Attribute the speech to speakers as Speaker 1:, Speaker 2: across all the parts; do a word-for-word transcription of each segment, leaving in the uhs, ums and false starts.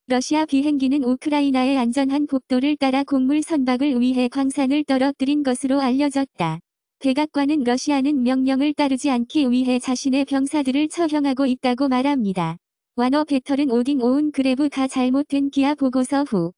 Speaker 1: 러시아 비행기는 우크라이나의 안전한 복도를 따라 곡물 선박을 위해 광산을 떨어뜨린 것으로 알려졌다. 백악관은 러시아는 명령을 따르지 않기 위해 자신의 병사들을 처형하고 있다고 말합니다. 와너 배터른 오딩 오운 그레브가 잘못된 기아 보고서 후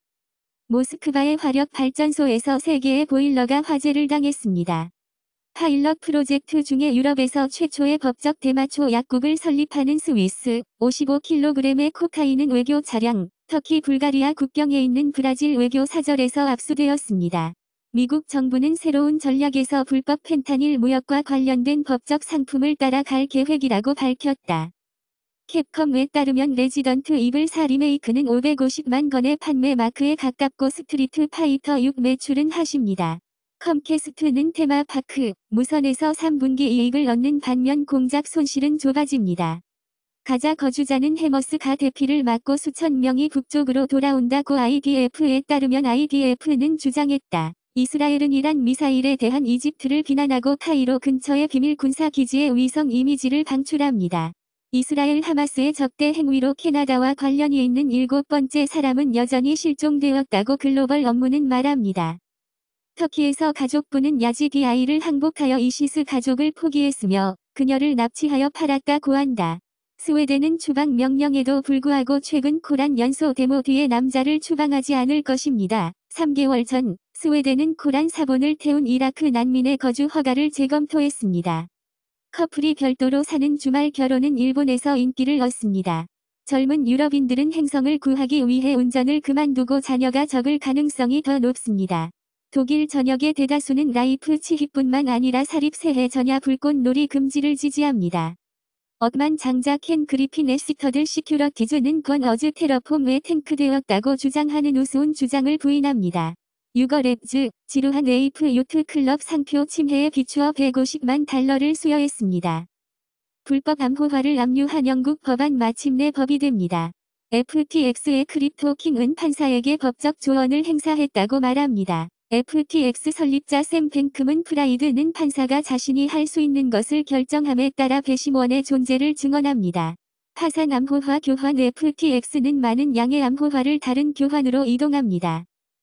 Speaker 1: 모스크바의 화력 발전소에서 세 개의 보일러가 화재를 당했습니다. 파일럿 프로젝트 중에 유럽에서 최초의 법적 대마초 약국을 설립하는 스위스, 오십오 킬로그램의 코카인은 외교 차량, 터키 불가리아 국경에 있는 브라질 외교 사절에서 압수되었습니다. 미국 정부는 새로운 전략에서 불법 펜타닐 무역과 관련된 법적 상품을 따라갈 계획이라고 밝혔다. 캡콤에 따르면 레지던트 이블 사 리메이크는 오백오십만 건의 판매 마크에 가깝고 스트리트 파이터 육 매출은 하십니다. 컴캐스트는 테마파크, 무선에서 삼 분기 이익을 얻는 반면 공작 손실은 좁아집니다. 가자 거주자는 해머스가 대피를 막고 수천 명이 북쪽으로 돌아온다고 아이디에프에 따르면 아이디에프는 주장했다. 이스라엘은 이란 미사일에 대한 이집트를 비난하고 카이로 근처의 비밀 군사기지의 위성 이미지를 방출합니다. 이스라엘 하마스의 적대 행위로 캐나다와 관련이 있는 일곱 번째 사람은 여전히 실종되었다고 글로벌 업무는 말합니다. 터키에서 가족부는 야지디 아이를 항복하여 이시스 가족을 포기했으며 그녀를 납치하여 팔았다고 한다. 스웨덴은 추방 명령에도 불구하고 최근 코란 연소 데모 뒤에 남자를 추방하지 않을 것입니다. 삼 개월 전 스웨덴은 코란 사본을 태운 이라크 난민의 거주 허가를 재검토했습니다. 커플이 별도로 사는 주말 결혼은 일본에서 인기를 얻습니다. 젊은 유럽인들은 행성을 구하기 위해 운전을 그만두고 자녀가 적을 가능성이 더 높습니다. 독일 전역의 대다수는 라이프 치히뿐만 아니라 사립세해 전야 불꽃놀이 금지를 지지합니다. 억만 장자 켄 그리핀 에시터들 시큐러티즈는 권 어즈 테러폼에 탱크되었다고 주장하는 우스운 주장을 부인합니다. 유거랩즈, 지루한 웨이프 요트 클럽 상표 침해에 비추어 백오십만 달러를 수여했습니다. 불법 암호화를 압류한 영국 법안 마침내 법이 됩니다. 에프티엑스의 크립토킹은 판사에게 법적 조언을 행사했다고 말합니다. 에프티엑스 설립자 샘 뱅크문 프라이드는 판사가 자신이 할 수 있는 것을 결정함에 따라 배심원의 존재를 증언합니다. 파산 암호화 교환 에프티엑스는 많은 양의 암호화를 다른 교환으로 이동합니다.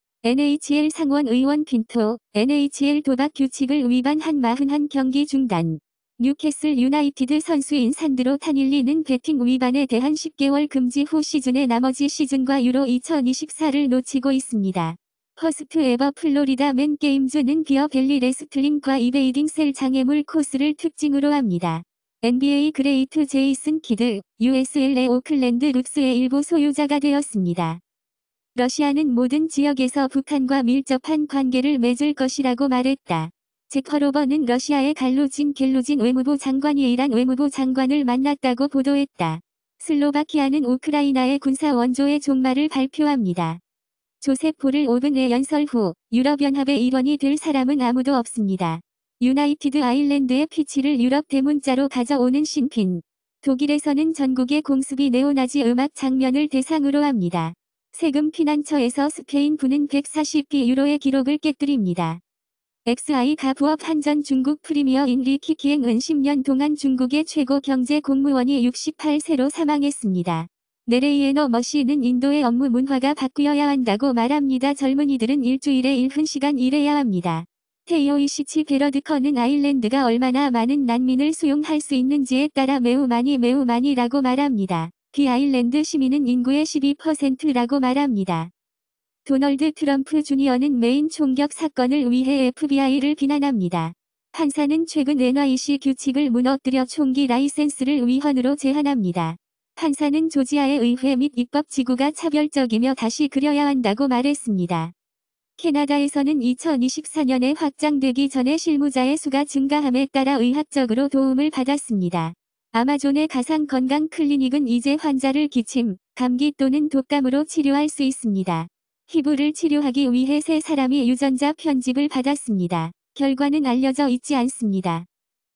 Speaker 1: 엔에이치엘 상원 의원 핀토, 엔에이치엘 도박 규칙을 위반한 사십일 경기 중단. 뉴캐슬 유나이티드 선수인 산드로 타닐리는 배팅 위반에 대한 십 개월 금지 후 시즌의 나머지 시즌과 유로 이천이십사를 놓치고 있습니다. 퍼스트 에버 플로리다 맨 게임즈는 비어 벨리 레스틀링과 이베이딩 셀 장애물 코스를 특징으로 합니다. 엔비에이 그레이트 제이슨 키드, 유에스엘에 오클랜드 룩스의 일부 소유자가 되었습니다. 러시아는 모든 지역에서 북한과 밀접한 관계를 맺을 것이라고 말했다. 잭 허로버는 러시아의 갈루진 겔루진 외무부 장관이 이란 외무부 장관을 만났다고 보도했다. 슬로바키아는 우크라이나의 군사 원조의 종말을 발표합니다. 조셉 보를 오 분의 연설 후 유럽연합의 일원이 될 사람은 아무도 없습니다. 유나이티드 아일랜드의 피치를 유럽 대문자로 가져오는 신핀. 독일에서는 전국의 공습이 네오나지 음악 장면을 대상으로 합니다. 세금 피난처에서 스페인 부는 백사십비 유로의 기록을 깨뜨립니다. 엑스아이가 부업한 전 중국 프리미어인 리키 기행은 십 년 동안 중국의 최고 경제 공무원이 육십팔 세로 사망했습니다. 네레이에너 머시는 인도의 업무 문화가 바뀌어야 한다고 말합니다. 젊은이들은 일주일에 일흔 시간 일해야 합니다. 테이오이시치 베러드커는 아일랜드가 얼마나 많은 난민을 수용할 수 있는지에 따라 매우 많이 매우 많이라고 말합니다. 비아일랜드 시민은 인구의 십이 퍼센트라고 말합니다. 도널드 트럼프 주니어는 메인 총격 사건을 위해 에프비아이를 비난합니다. 판사는 최근 엔와이씨 규칙을 무너뜨려 총기 라이센스를 위헌으로 제한합니다. 판사는 조지아의 의회 및 입법지구가 차별적이며 다시 그려야 한다고 말했습니다. 캐나다에서는 이천이십사 년에 확장되기 전에 실무자의 수가 증가함에 따라 의학적으로 도움을 받았습니다. 아마존의 가상 건강 클리닉은 이제 환자를 기침, 감기 또는 독감으로 치료할 수 있습니다. 피부를 치료하기 위해 세 사람이 유전자 편집을 받았습니다. 결과는 알려져 있지 않습니다.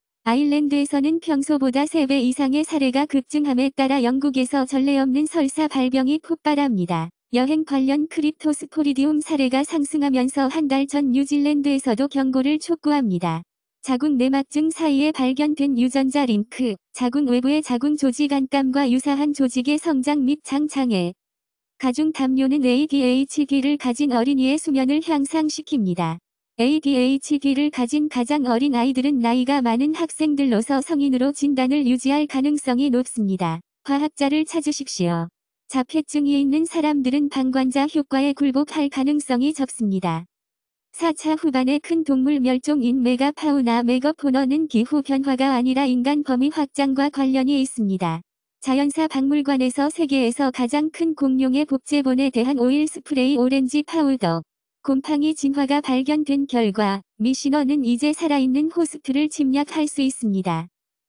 Speaker 1: 아일랜드에서는 평소보다 세 배 이상의 사례가 급증함에 따라 영국에서 전례 없는 설사 발병이 폭발합니다. 여행 관련 크립토스포리디움 사례가 상승하면서 한 달 전 뉴질랜드에서도 경고를 촉구합니다. 자궁 내막증 사이에 발견된 유전자 링크, 자궁 외부의 자궁 조직 안감과 유사한 조직의 성장 및 장장애. 가중 담요는 에이디에이치디를 가진 어린이의 수면을 향상시킵니다. 에이디에이치디를 가진 가장 어린 아이들은 나이가 많은 학생들로서 성인으로 진단을 유지할 가능성이 높습니다. 과학자를 찾으십시오. 자폐증이 있는 사람들은 방관자 효과에 굴복할 가능성이 적습니다. 사 차 후반의 큰 동물 멸종인 메가파우나 메거포너는 기후 변화가 아니라 인간 범위 확장과 관련이 있습니다. 자연사 박물관에서 세계에서 가장 큰 공룡의 복제본에 대한 오일 스프레이 오렌지 파우더, 곰팡이 진화가 발견된 결과 미시너는 이제 살아있는 호스트를 침략할 수 있습니다.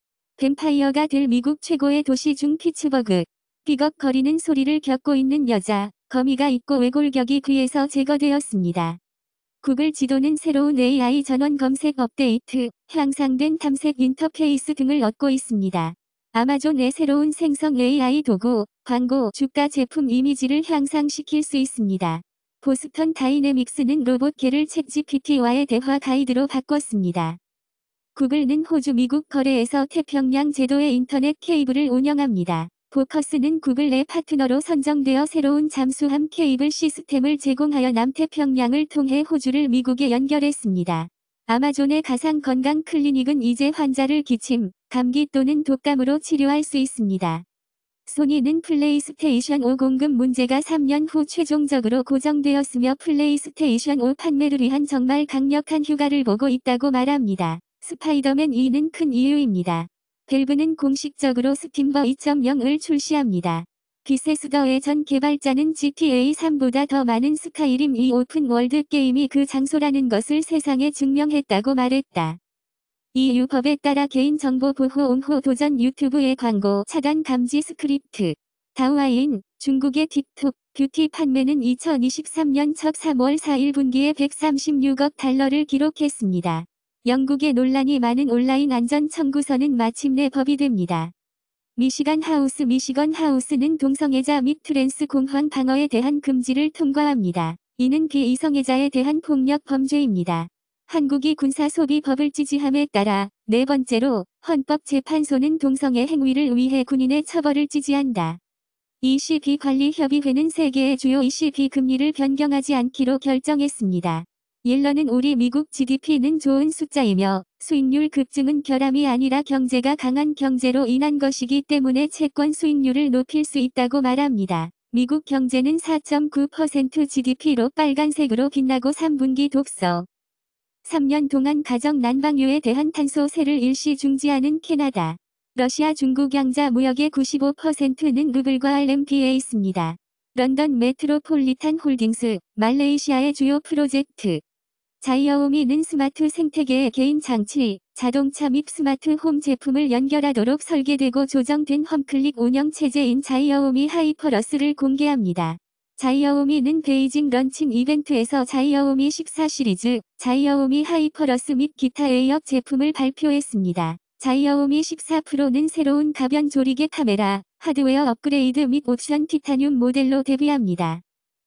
Speaker 1: 뱀파이어가 될 미국 최고의 도시 중 피츠버그. 삐걱거리는 소리를 겪고 있는 여자, 거미가 있고 외골격이 귀에서 제거되었습니다. 구글 지도는 새로운 에이아이 전원 검색 업데이트, 향상된 탐색 인터페이스 등을 얻고 있습니다. 아마존의 새로운 생성 에이아이 도구, 광고, 주가 제품 이미지를 향상시킬 수 있습니다. 보스턴 다이내믹스는 로봇개를 챗지피티와의 대화 가이드로 바꿨습니다. 구글은 호주 미국 거래에서 태평양 제도의 인터넷 케이블을 운영합니다. 포커스는 구글의 파트너로 선정되어 새로운 잠수함 케이블 시스템을 제공하여 남태평양을 통해 호주를 미국에 연결했습니다. 아마존의 가상 건강 클리닉은 이제 환자를 기침, 감기 또는 독감으로 치료할 수 있습니다. 소니는 플레이스테이션 오 공급 문제가 삼 년 후 최종적으로 고정되었으며 플레이스테이션 오 판매를 위한 정말 강력한 휴가를 보고 있다고 말합니다. 스파이더맨 이는 큰 이유입니다. 밸브는 공식적으로 스팀버 이 점 영을 출시합니다. 비세스더의 전 개발자는 지티에이 삼보다 더 많은 스카이림 이 오픈 월드 게임이 그 장소라는 것을 세상에 증명했다고 말했다. 이유 법에 따라 개인정보 보호 옹호 도전 유튜브의 광고 차단 감지 스크립트. 다우아인, 중국의 틱톡, 뷰티 판매는 이천이십삼 년 첫 삼월 사일 분기에 백삼십육억 달러를 기록했습니다. 영국의 논란이 많은 온라인 안전 청구서는 마침내 법이 됩니다. 미시간 하우스 미시건 하우스는 동성애자 및 트랜스 공황 방어에 대한 금지를 통과합니다. 이는 비이성애자에 대한 폭력 범죄입니다. 한국이 군사소비법을 지지함에 따라 네 번째로 헌법재판소는 동성애 행위를 위해 군인의 처벌을 지지한다. 이씨비관리협의회는 세계의 주요 이씨비 금리를 변경하지 않기로 결정했습니다. 옐런은 우리 미국 지디피는 좋은 숫자이며 수익률 급증은 결함이 아니라 경제가 강한 경제로 인한 것이기 때문에 채권 수익률을 높일 수 있다고 말합니다. 미국 경제는 사 점 구 퍼센트 지디피로 빨간색으로 빛나고 삼 분기 독서. 삼 년 동안 가정 난방유에 대한 탄소세를 일시 중지하는 캐나다. 러시아 중국 양자 무역의 구십오 퍼센트는 루블과 알엠피에 있습니다. 런던 메트로폴리탄 홀딩스, 말레이시아의 주요 프로젝트. 자이어오미는 스마트 생태계의 개인 장치, 자동차 및 스마트 홈 제품을 연결하도록 설계되고 조정된 홈클릭 운영 체제인 자이어오미 하이퍼러스를 공개합니다. 자이어오미는 베이징 런칭 이벤트에서 자이어오미 십사 시리즈, 자이어오미 하이퍼러스 및 기타 A업 제품을 발표했습니다. 자이어오미 십사 프로는 새로운 가변 조리개 카메라, 하드웨어 업그레이드 및 옵션 티타늄 모델로 데뷔합니다.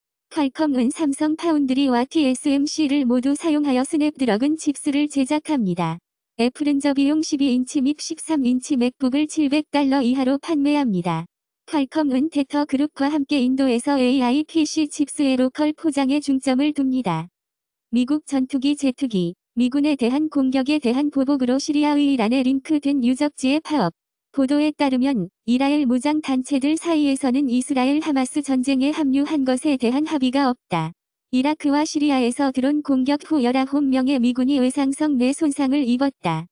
Speaker 1: 퀄컴은 삼성 파운드리와 티에스엠씨를 모두 사용하여 스냅드래곤 칩스를 제작합니다. 애플은 저비용 십이 인치 및 십삼 인치 맥북을 칠백 달러 이하로 판매합니다. 퀄컴은 텍터그룹과 함께 인도에서 에이아이 피씨 칩스의 로컬 포장에 중점을 둡니다. 미국 전투기 제트기, 미군에 대한 공격에 대한 보복으로 시리아의 이란에 링크된 유적지의 파업. 보도에 따르면 이스라엘 무장단체들 사이에서는 이스라엘 하마스 전쟁에 합류한 것에 대한 합의가 없다. 이라크와 시리아에서 드론 공격 후 열아홉 명의 미군이 외상성 뇌 손상을 입었다.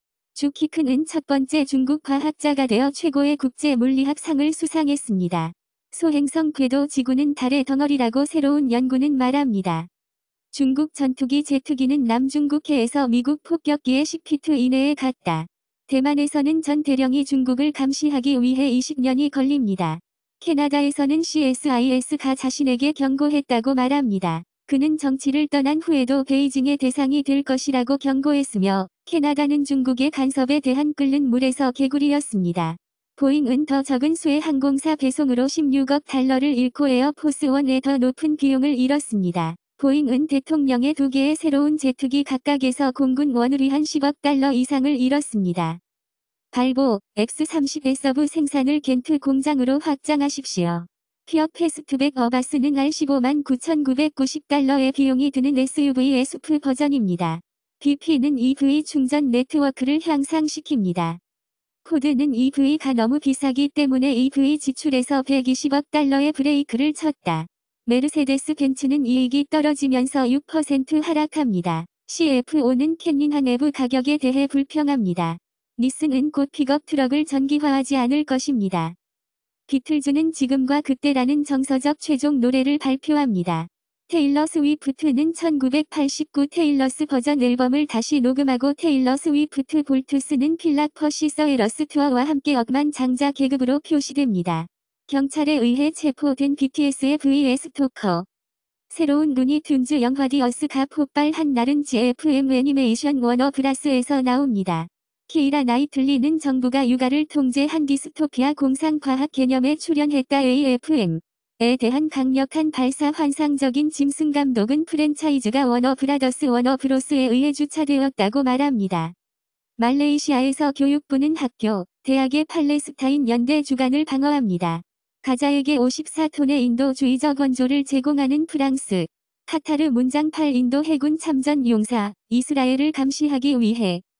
Speaker 1: 주키크는 첫 번째 중국 과학자가 되어 최고의 국제 물리학 상을 수상했습니다. 소행성 궤도 지구는 달의 덩어리라고 새로운 연구는 말합니다. 중국 전투기 제트기는 남중국해에서 미국 폭격기의 십 피트 이내에 갔다. 대만에서는 전 대령이 중국을 감시하기 위해 이십 년이 걸립니다. 캐나다에서는 씨에스아이에스가 자신에게 경고했다고 말합니다. 그는 정치를 떠난 후에도 베이징의 대상이 될 것이라고 경고했으며 캐나다는 중국의 간섭에 대한 끓는 물에서 개구리였습니다. 보잉은 더 적은 수의 항공사 배송으로 십육억 달러를 잃고 에어포스원에 더 높은 비용을 잃었습니다. 보잉은 대통령의 두 개의 새로운 제트기 각각에서 공군 원을 위한 십억 달러 이상을 잃었습니다. 발보, 엑스 삼십의 서브 생산을 겐트 공장으로 확장하십시오. 피어 패스트백 어바스는 알 십오만 구천구백구십 달러의 비용이 드는 에스유브이 에스유브이 버전입니다. 비피는 이브이 충전 네트워크를 향상시킵니다. 포드는 이브이가 너무 비싸기 때문에 이브이 지출에서 백이십억 달러의 브레이크를 쳤다. 메르세데스 벤츠는 이익이 떨어지면서 육 퍼센트 하락합니다. 씨에프오는 캠린한 내부 가격에 대해 불평합니다. 니슨은 곧 픽업 트럭을 전기화하지 않을 것입니다. 비틀즈는 지금과 그때라는 정서적 최종 노래를 발표합니다. 테일러 스위프트는 천구백팔십구 테일러스 버전 앨범을 다시 녹음하고 테일러 스위프트 볼투스는 필락 퍼시서 에러스 투어와 함께 억만 장자 계급으로 표시됩니다. 경찰에 의해 체포된 비티에스의 브이에스 토커. 새로운 루니 튠즈 영화 디어스가 폭발한 날은 지에프엠 애니메이션 워너브라스에서 나옵니다. 키이라 나이틀리는 정부가 육아를 통제한 디스토피아 공상과학 개념에 출연했다. 에이에프엠. 에 대한 강력한 발사. 환상적인 짐슨 감독은 프랜차이즈가 워너브라더스 워너브로스에 의해 주차되었다고 말합니다. 말레이시아에서 교육부는 학교, 대학의 팔레스타인 연대 주관을 방어합니다. 가자에게 오십사 톤의 인도주의적 원조를 제공하는 프랑스. 카타르 문장 팔 인도 해군 참전 용사, 이스라엘을 감시하기 위해